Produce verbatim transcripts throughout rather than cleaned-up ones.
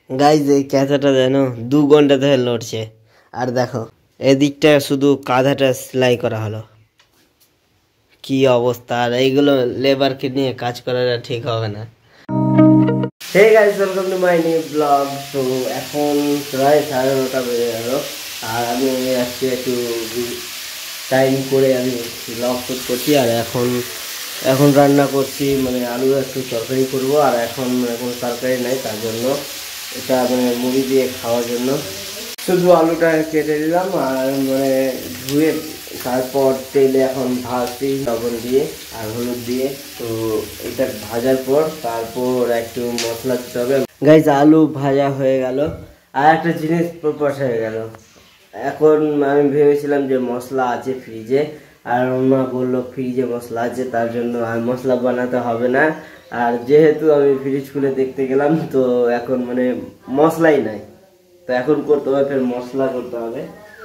Guys এই ক্যাঁচাটা যেন দু ঘন্টা ধরে লড়ছে। আর দেখো এদিকটা শুধু কাঁধাটা সেলাই করা হলো, কি অবস্থা। আর এইগুলো লেবারকে নিয়ে কাজ করাটা ঠিক হবে না। Hey guys, welcome to my new blog. তো এখন প্রায় সাড়ে নটা বেজে গেল, আর আমি আজকে একটু টাইম করে আমি ব্লগ শুট করছি। আর এখন এখন রান্না করছি, মানে আলু একটু তরকারি করবো। আর এখন এখন তরকারি নাই, তার জন্য এটা মানে মুড়ি দিয়ে খাওয়ার জন্য শুধু আলুটা কেটে দিলাম আর মানে ধুয়ে তারপর তেলে এখন ভাজছি লবণ দিয়ে আর হলুদ দিয়ে। তো এটা ভাজার পর তারপর একটু মশলা দিতে হবে। গাইজ আলু ভাজা হয়ে গেল, আর একটা জিনিস প্রকাশ হয়ে গেল। এখন আমি ভেবেছিলাম যে মশলা আছে ফ্রিজে, আর মা বললো ফ্রিজে মশলা আছে, তার জন্য আর মশলা বানাতে হবে না। আর যেহেতু আমি ফ্রিজ খুলে দেখতে গেলাম, তো এখন মানে মশলাই নাই, তো এখন করতে হবে ফের মশলা করতে হবে।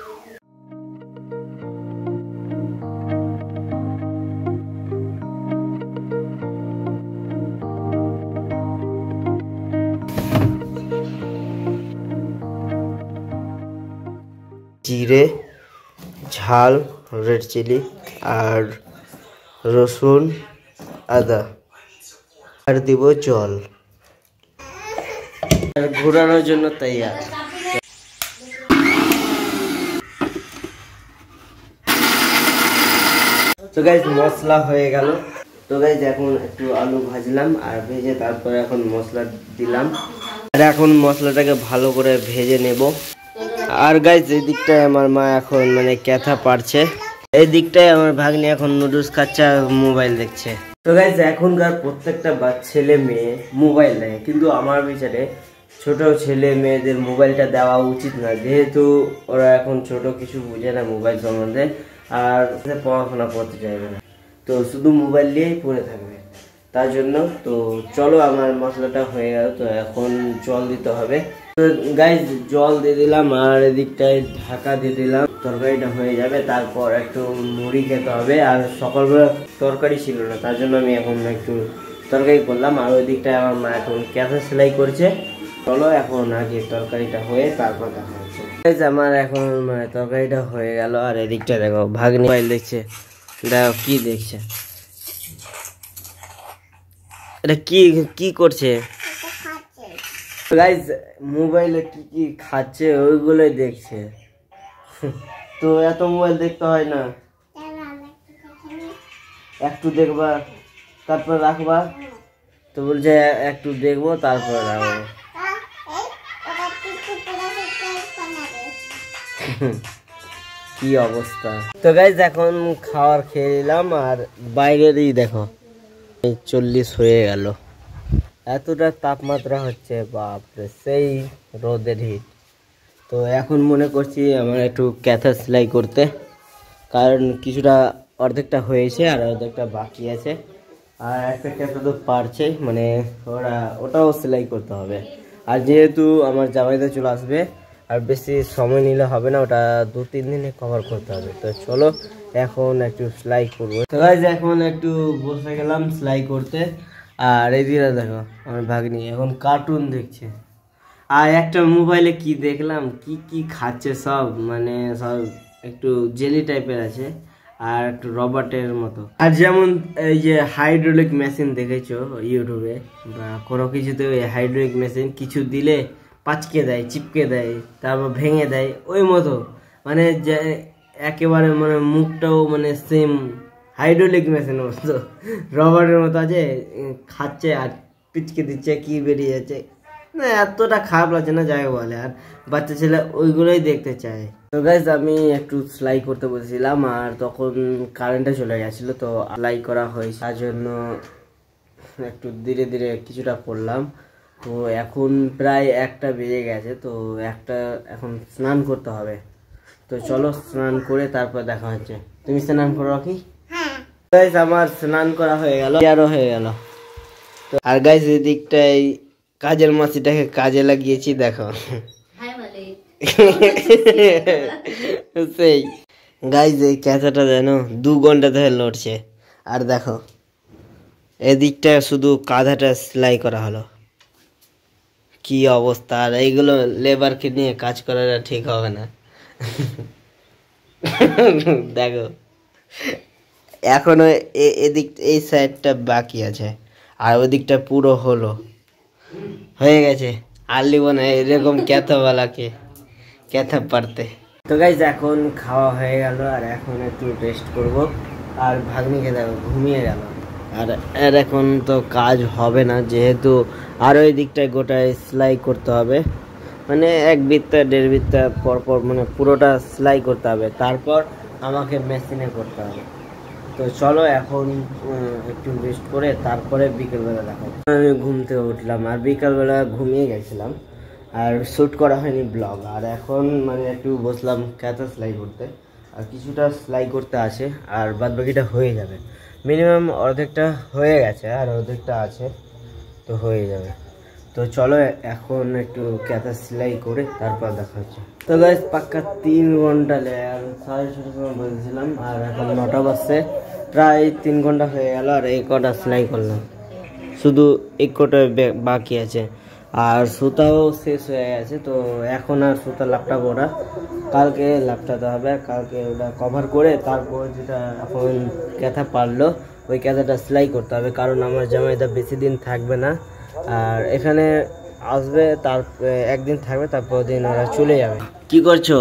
জিরে, ঝাল, রেড চিলি আর রসুন, আদা, আর দিব জল, আর ঘোরানোর জন্য তৈয়ার। তো গাইজ মশলা হয়ে গেল। তো গাইজ এখন একটু আলু ভাজলাম, আর ভেজে তারপরে এখন মশলা দিলাম, আর এখন মশলাটাকে ভালো করে ভেজে নেব। আর গাইজ এই দিকটায় আমার মা এখন মানে ক্যাথা পারছে, এই দিকটায় আমার ভাগ্নি এখন নুডলস খাচ্ছে আর মোবাইল দেখছে। তো গাইজ এখনকার প্রত্যেকটা ছেলে মেয়ে মোবাইল দেখে, কিন্তু আমার বিচারে ছোট ছেলে মেয়েদের মোবাইলটা দেওয়া উচিত না, যেহেতু ওরা এখন ছোট, কিছু বুঝে না মোবাইল সম্বন্ধে, আর পড়াশোনা করতে চাইবে না, তো শুধু মোবাইল নিয়েই পড়ে থাকবে। তার জন্য তো চলো, আমার মশলাটা হয়ে গেল, তো এখন জল দিতে হবে। তো গাইজ জল দিয়ে দিলাম, আর এদিকটায় ঢাকা দিয়ে দিলাম, তরকারিটা হয়ে যাবে। তারপর একটু মুড়ি খেতে হবে, আর সকালবেলা তরকারি ছিল না, তার জন্য আমি এখন একটু তরকারি করলাম। আর ওই দিকটায় আমার মা এখন ক্যাথা সেলাই করছে। চলো এখন আগে তরকারিটা হয়ে তারপর দেখা হচ্ছে। আমার এখন মানে তরকারিটা হয়ে গেল, আর এদিকটা দেখো ভাগ্নি মোবাইল দেখছে, দেখো কি দেখছে, এটা কি কি করছে গাইজ, মোবাইলে কি কি খাচ্ছে ওইগুলোই দেখছে। তো এত মোবাইল দেখতে হয় না, একটু দেখবা তারপর রাখবা। তো বলছে একটু দেখবো তারপর রাখবো। কি অবস্থা। তো গাইজ এখন খাবার খেয়ে নিলাম, আর বাইরেরই দেখো চল্লিশ হয়ে গেল, এতটা তাপমাত্রা হচ্ছে, বাপরে সেই রোদের হিট। তো এখন মনে করছি আমার একটু ক্যাথা সেলাই করতে, কারণ কিছুটা অর্ধেকটা হয়েছে আর অর্ধেকটা বাকি আছে, আর একটা ক্যাথা তো পারছে, মানে ওরা ওটাও সেলাই করতে হবে। আর যেহেতু আমার জামাইতে চলে আসবে, আর বেশি সময় নিলে হবে না, ওটা দু তিন দিনে কভার করতে হবে। তো চলো এখন একটু সেলাই করবো। তো গাইজ এখন একটু বসে গেলাম সেলাই করতে, আর এই দিকে দেখো আমার ভাগ্নি এখন কার্টুন দেখছে। আর একটা মোবাইলে কি দেখলাম, কি কি খাচ্ছে সব, মানে সব একটু জেলি টাইপের আছে আর একটু রবার্টের মতো। আর যেমন এই যে হাইড্রোলিক মেশিন দেখেছো ইউটিউবে বা কোনো কিছুতে, ওই হাইড্রোলিক মেশিন কিছু দিলে পাচকে দেয়, চিপকে দেয়, তারপর ভেঙে দেয়, ওই মতো মানে যে একেবারে মানে মুখটাও মানে সেম হাইড্রোলিক মেশিনের মতো, রবারের মতো আছে, খাচ্ছে আর পিচকে দিচ্ছে, কি বেরিয়ে যাচ্ছে না, এতটা খারাপ লাগছে না, যাই বলে। আর বাচ্চা ছেলে ওইগুলোই দেখতে চায়। তো গাইজ আমি একটু সেলাই করতে বসেছিলাম, আর তখন কারেন্টটা চলে গেছিলো, তো সেলাই করা হয়েছে, তার জন্য একটু ধীরে ধীরে কিছুটা করলাম। তো এখন প্রায় একটা বেজে গেছে, তো একটা এখন স্নান করতে হবে। তো চলো স্নান করে তারপর দেখা হচ্ছে। তুমি স্নান করো কি? গাইজ আমার স্নান করা হয়ে গেল, আরো হয়ে গেল। তো আর গাইজ এদিকটাই কাজের মাসিটাকে কাজে লাগিয়েছি, দেখো সেই গাইজ এই ক্যাঁচাটা যেন দু ঘন্টা ধরে লড়ছে। আর দেখো এদিকটা শুধু কাঁধাটা সেলাই করা হলো, কি অবস্থা, আর এইগুলো লেবারকে নিয়ে কাজ করাটা ঠিক হবে না। দেখো এখনো এদিক এই সাইডটা বাকি আছে, আর ওদিকটা পুরো হলো হয়ে গেছে। আর লিব না এরকম ক্যাথাওয়ালাকে ক্যাথা পারতে। তো গাইজ এখন খাওয়া হয়ে গেল, আর এখন একটু রেস্ট করব। আর ভাগ্নিকে দেখো ঘুমিয়ে গেল। আর আর এখন তো কাজ হবে না, যেহেতু আর ওই দিকটায় গোটায় সেলাই করতে হবে, মানে এক বিত্তা দেড় বিত্তা পরপর মানে পুরোটা সেলাই করতে হবে, তারপর আমাকে মেশিনে করতে হবে। তো চলো এখন একটু রেস্ট করে তারপরে বিকেলবেলা দেখাবো। আমি ঘুম থেকে উঠলাম, আর বিকেলবেলা ঘুমিয়ে গেছিলাম, আর শ্যুট করা হয়নি ব্লগ। আর এখন মানে একটু বসলাম কাঁথা সেলাই করতে, আর কিছুটা সেলাই করতে আছে, আর বাদ বাকিটা হয়ে যাবে। মিনিমাম অর্ধেকটা হয়ে গেছে, আর অর্ধেকটা আছে, তো হয়ে যাবে। তো চলো এখন একটু কাঁথা সেলাই করে তারপর দেখা হচ্ছে। তো গাইস পাক্কা তিন ঘন্টা লেগে আর সাড়ে ছটার সময় বসেছিলাম, আর এখন নটা বাজছে, প্রায় তিন ঘন্টা হয়ে গেল। আর এই কটা সেলাই করলাম, শুধু এক কটা বাকি আছে, আর সুতাও শেষ হয়ে গেছে। তো এখন আর সুতা লাপটাবো না, কালকে লাপটাতে হবে। কালকে ওটা কভার করে তারপর যেটা এখন কাঁথা পারলো ওই কাঁথাটা সেলাই করতে হবে, কারণ আমার জামাইটা বেশি দিন থাকবে না, আর এখানে আসবে, তার একদিন থাকবে, তারপর দিন ওরা চলে যাবে। কি করছো?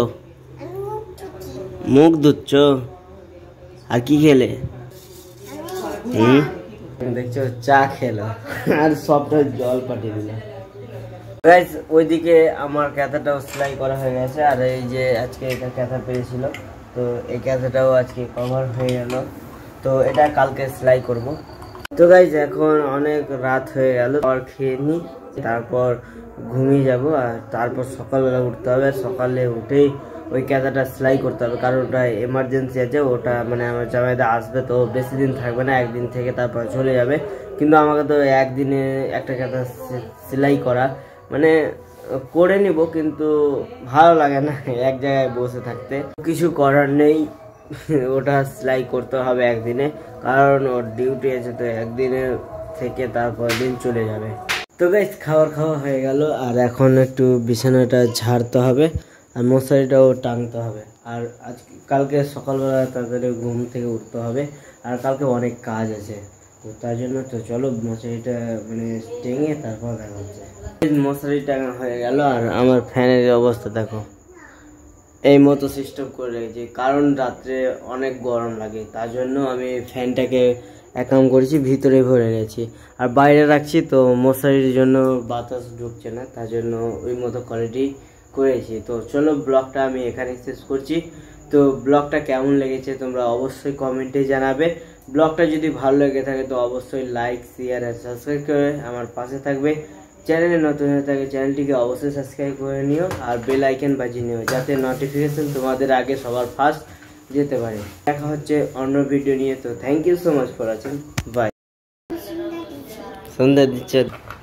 মুখ ধুচ্ছ? আর কি খেলে? হুম দেখছো চা খেলো, আর সবটা জল পাঠিয়ে দিল। গাইস ওইদিকে আমার কাঁথাটাও সেলাই করা হয়ে গেছে, আর এই যে আজকে এটা কাঁথা পেয়েছিল, তো এই কাঁথাটাও আজকে কভার হয়ে গেল। তো এটা কালকে সেলাই করব। তো গাইস এখন অনেক রাত হয়ে গেল, আর খেয়ে নিই, তারপর ঘুমিয়ে যাব, আর তারপর সকালবেলা উঠতে হবে। সকালে উঠেই ওই কাঁথাটা সেলাই করতে হবে, কারণ ওটা এমার্জেন্সি আছে। ওটা মানে আমার জামাইদা আসবে, তো বেশি দিন থাকবে না, একদিন থেকে তারপর চলে যাবে। কিন্তু আমাকে তো একদিনে একটা কাঁথা সেলাই করা মানে করে নিব, কিন্তু ভালো লাগে না এক জায়গায় বসে থাকতে। কিছু করার নেই, ওটা সেলাই করতে হবে একদিনে, কারণ ওর ডিউটি আছে, তো একদিনে থেকে তারপর দিন চলে যাবে। তো গাইস খাবার খাওয়া হয়ে গেল, আর এখন একটু বিছানাটা ঝাড়তে হবে, আর মশারিটাও টাঙতে হবে। আর আজ কালকে সকালবেলা তাড়াতাড়ি ঘুম থেকে উঠতে হবে, আর কালকে অনেক কাজ আছে, তো তার জন্য তো চলো মশারিটা মানে টেঙে তারপর দেখা হচ্ছে। মশারি টাঙা হয়ে গেল, আর আমার ফ্যানের অবস্থা দেখো, এই মতো সিস্টেম করে রেখেছি, কারণ রাত্রে অনেক গরম লাগে, তার জন্য আমি ফ্যানটাকে এক কাম করেছি ভিতরে ভরে গেছি, আর বাইরে রাখছি, তো মশারির জন্য বাতাস ঢুকছে না, তার জন্য ওই মতো কোয়ালিটি করেছি। তো চলো ব্লগটা আমি এখানে শেষ করছি। তো ব্লগটা কেমন লেগেছে তোমরা অবশ্যই কমেন্টে জানাবে। ব্লগটা যদি ভালো লেগে থাকে তো অবশ্যই লাইক শেয়ার আর সাবস্ক্রাইব করে আমার পাশে থাকবে। চ্যানেলে নতুন হয়ে থাকে চ্যানেলটিকে অবশ্যই সাবস্ক্রাইব করে নিও, আর বেল আইকন বাজিয়ে নিও, যাতে নোটিফিকেশন তোমাদের আগে সবার ফার্স্ট যেতে পারে। দেখা হচ্ছে অন্য ভিডিও নিয়ে। তো thank you so much for watching, bye. সন্ধ্যা দিচ্ছে।